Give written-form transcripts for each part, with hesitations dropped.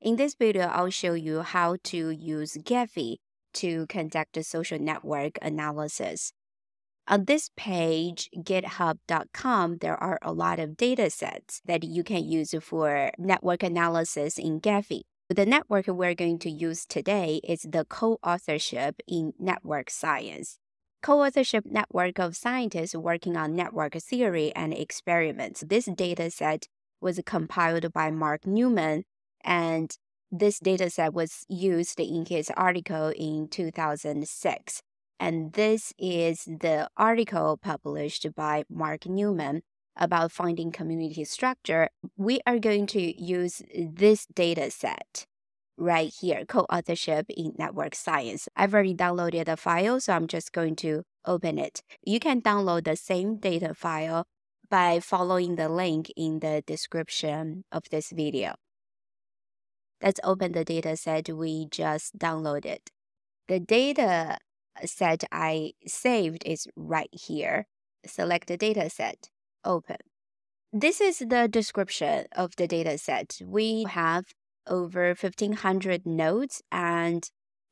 In this video, I'll show you how to use Gephi to conduct a social network analysis. On this page, github.com, there are a lot of data sets that you can use for network analysis in Gephi. The network we're going to use today is the co-authorship in network science. Co-authorship network of scientists working on network theory and experiments. This data set was compiled by Mark Newman, and this data set was used in his article in 2006. And this is the article published by Mark Newman about finding community structure. We are going to use this data set right here, co-authorship in network science. I've already downloaded a file, so I'm just going to open it. You can download the same data file by following the link in the description of this video. Let's open the data set we just downloaded. The data set I saved is right here. Select the data set, open. This is the description of the data set. We have over 1,500 nodes and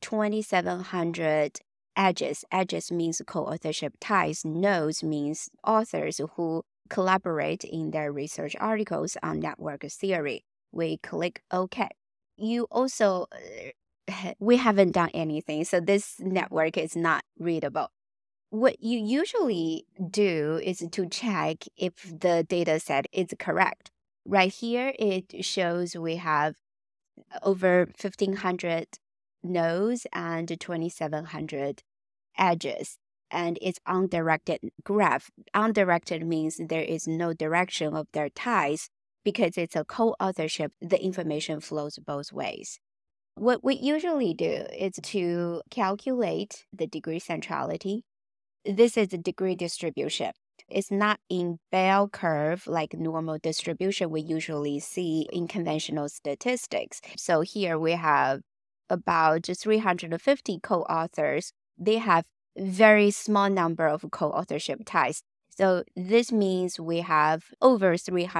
2,700 edges. Edges means co-authorship ties. Nodes means authors who collaborate in their research articles on network theory. We click OK. You also we haven't done anything, so this network is not readable. What you usually do is to check if the data set is correct. Right here, it shows we have over 1,500 nodes and 2,700 edges, and it's undirected graph. Undirected means there is no direction of their ties. Because it's a co-authorship, the information flows both ways. What we usually do is to calculate the degree centrality. This is a degree distribution. It's not in bell curve like normal distribution we usually see in conventional statistics. So here we have about 350 co-authors. They have very small number of co-authorship ties. So this means we have over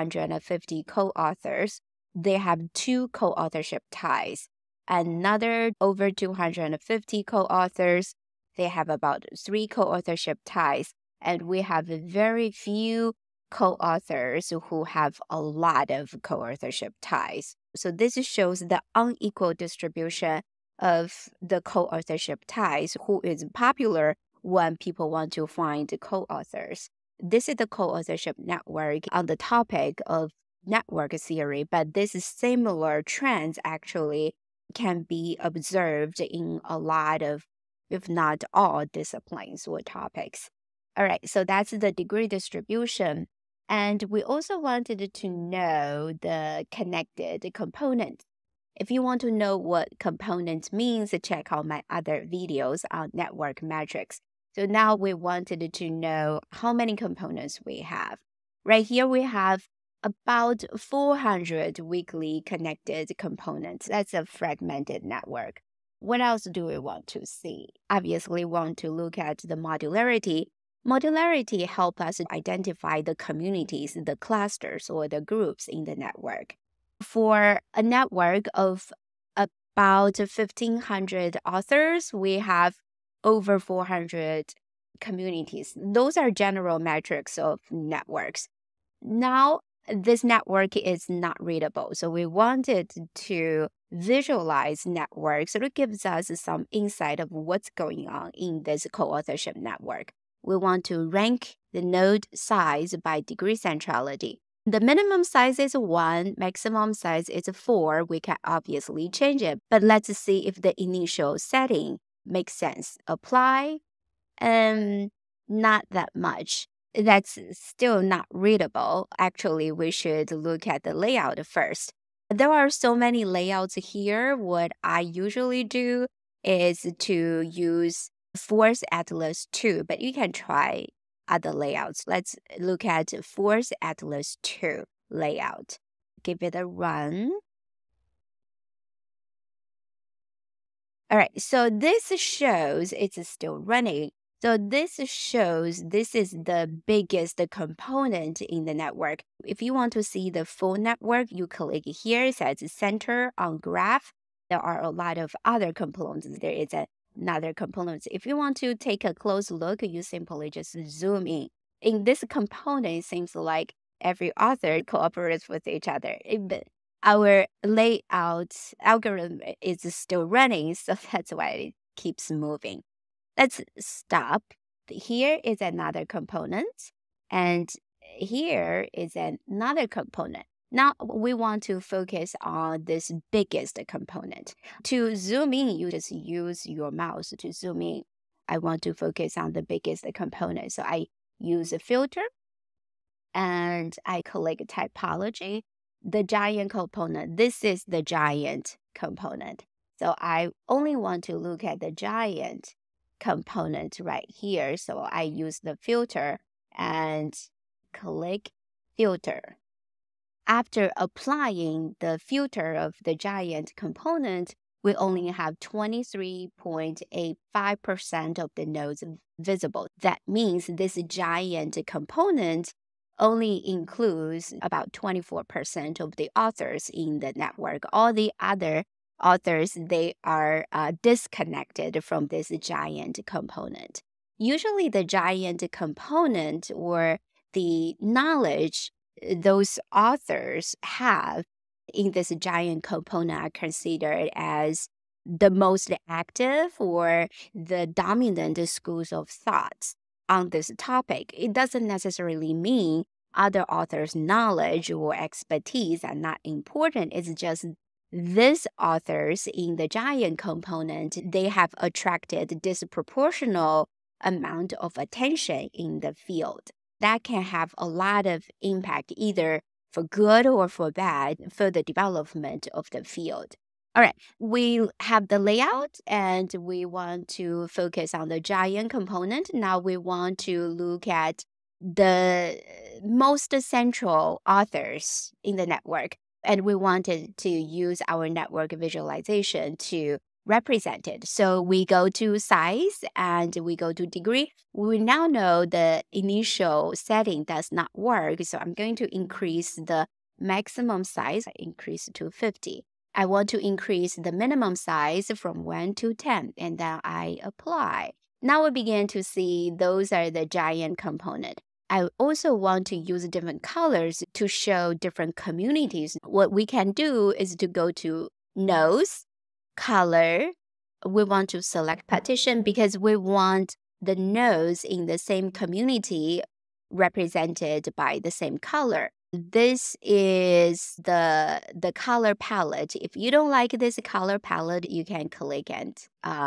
350 co-authors. They have 2 co-authorship ties. Another over 250 co-authors, they have about 3 co-authorship ties. And we have very few co-authors who have a lot of co-authorship ties. So this shows the unequal distribution of the co-authorship ties, who is popular when people want to find co-authors. This is the co-authorship network on the topic of network theory, but this similar trends actually can be observed in a lot of, if not all, disciplines or topics. All right, so that's the degree distribution. And we also wanted to know the connected components. If you want to know what component means, check out my other videos on network metrics. So now we wanted to know how many components we have. Right here we have about 400 weakly connected components. That's a fragmented network. What else do we want to see? Obviously, we want to look at the modularity. Modularity helps us identify the communities, the clusters, or the groups in the network. For a network of about 1,500 authors, we have over 400 communities. Those are general metrics of networks. Now, this network is not readable, so we wanted to visualize networks. So it gives us some insight of what's going on in this co-authorship network. We want to rank the node size by degree centrality. The minimum size is 1, maximum size is 4. We can obviously change it, but let's see if the initial setting makes sense. Apply, not that much. That's still not readable. Actually, we should look at the layout first. There are so many layouts here. What I usually do is to use Force Atlas 2, but you can try other layouts. Let's look at Force Atlas 2 layout. Give it a run. All right, so this shows it's still running. So this shows this is the biggest component in the network. If you want to see the full network, you click here. It says center on graph. There are a lot of other components. There is another component. If you want to take a close look, you simply just zoom in. In this component, it seems like every author cooperates with each other. Our layout algorithm is still running, so that's why it keeps moving. Let's stop. Here is another component, and here is another component. Now we want to focus on this biggest component. To zoom in, you just use your mouse to zoom in. I want to focus on the biggest component. So I use a filter and I click typology. The giant component, this is the giant component. So I only want to look at the giant component right here. So I use the filter and click filter. After applying the filter of the giant component, we only have 23.85% of the nodes visible. That means this giant component only includes about 24% of the authors in the network. All the other authors, they are disconnected from this giant component. Usually the giant component or the knowledge those authors have in this giant component are considered as the most active or the dominant schools of thoughts on this topic. It doesn't necessarily mean other authors' knowledge or expertise are not important. It's just these authors in the giant component, they have attracted disproportional amount of attention in the field. That can have a lot of impact, either for good or for bad, for the development of the field. All right, we have the layout and we want to focus on the giant component. Now we want to look at the most central authors in the network. And we wanted to use our network visualization to represent it. So we go to size and we go to degree. We now know the initial setting does not work. So I'm going to increase the maximum size, increase to 50. I want to increase the minimum size from 1 to 10, and then I apply. Now we begin to see those are the giant component. I also want to use different colors to show different communities. What we can do is to go to nodes, color. We want to select partition because we want the nodes in the same community represented by the same color. This is the color palette. If you don't like this color palette, you can click and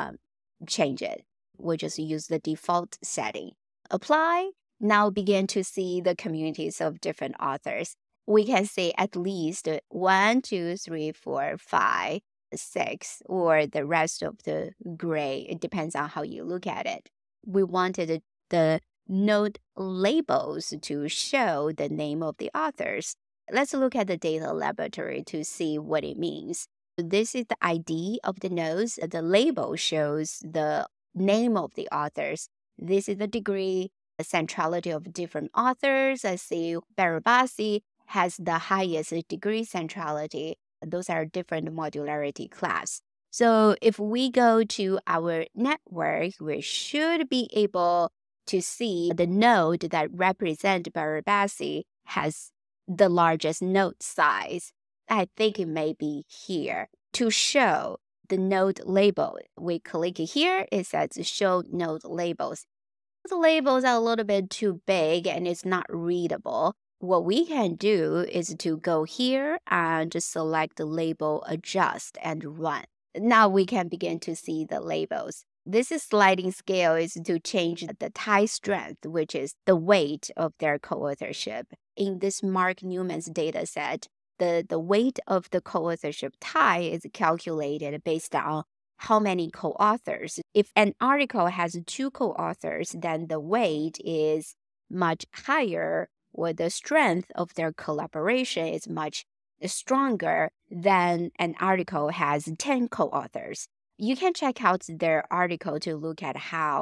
change it. We'll just use the default setting. Apply. Now begin to see the communities of different authors. We can say at least 1, 2, 3, 4, 5, 6, or the rest of the gray. It depends on how you look at it. We wanted the node labels to show the name of the authors. Let's look at the data laboratory to see what it means. This is the ID of the nodes. The label shows the name of the authors. This is the degree, the centrality of different authors. I see Barabasi has the highest degree centrality. Those are different modularity class. So if we go to our network, we should be able to see the node that represents Barabasi has the largest node size. I think it may be here. To show the node label, we click here. It says show node labels. The labels are a little bit too big and it's not readable. What we can do is to go here and just select the label adjust and run. Now we can begin to see the labels. This is sliding scale is to change the tie strength, which is the weight of their co-authorship. In this Mark Newman's data set, the weight of the co-authorship tie is calculated based on how many co-authors. If an article has 2 co-authors, then the weight is much higher, or the strength of their collaboration is much stronger than an article has 10 co-authors. You can check out their article to look at how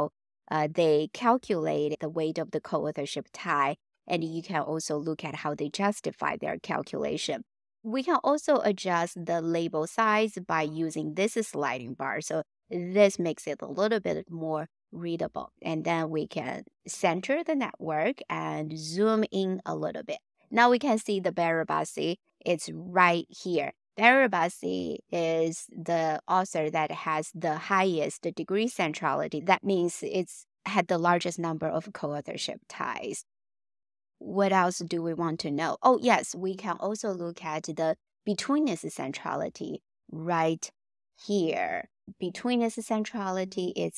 they calculate the weight of the co-authorship tie, and you can also look at how they justify their calculation. We can also adjust the label size by using this sliding bar. So this makes it a little bit more readable. And then we can center the network and zoom in a little bit. Now we can see the Barabasi. It's right here. Barabasi is the author that has the highest degree centrality. That means it's had the largest number of co-authorship ties. What else do we want to know? Oh, yes, we can also look at the betweenness centrality right here. Betweenness centrality is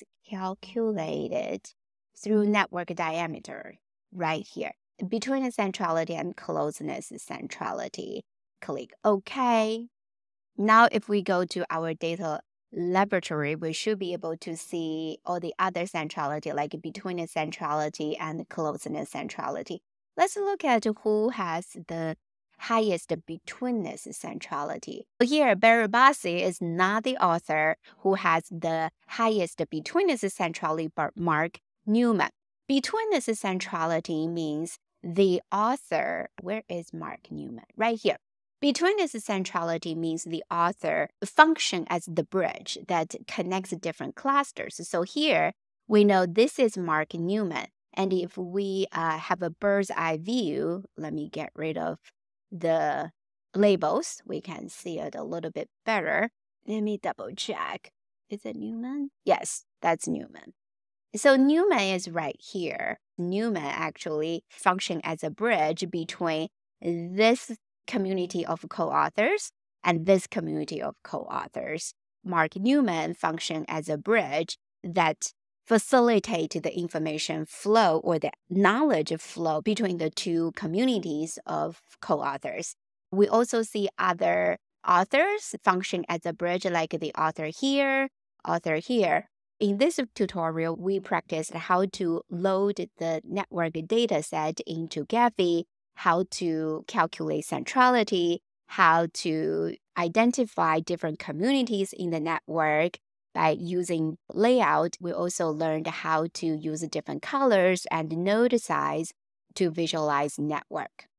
calculated through network diameter right here. Betweenness centrality and closeness centrality. Click OK. Now, if we go to our data laboratory, we should be able to see all the other centrality, like betweenness centrality and closeness centrality. Let's look at who has the highest betweenness centrality. Here, Barabasi is not the author who has the highest betweenness centrality, but Mark Newman. Betweenness centrality means the author. Where is Mark Newman? Right here. Betweenness centrality means the author function as the bridge that connects different clusters. So here, we know this is Mark Newman. And if we have a bird's eye view, let me get rid of the labels. We can see it a little bit better. Let me double check. Is it Newman? Yes, that's Newman. So Newman is right here. Newman actually functions as a bridge between this community of co-authors and this community of co-authors. Mark Newman functions as a bridge that facilitate the information flow or the knowledge flow between the two communities of co-authors. We also see other authors function as a bridge, like the author here, author here. In this tutorial, we practiced how to load the network data set into Gephi, how to calculate centrality, how to identify different communities in the network. By using layout, we also learned how to use different colors and node size to visualize network.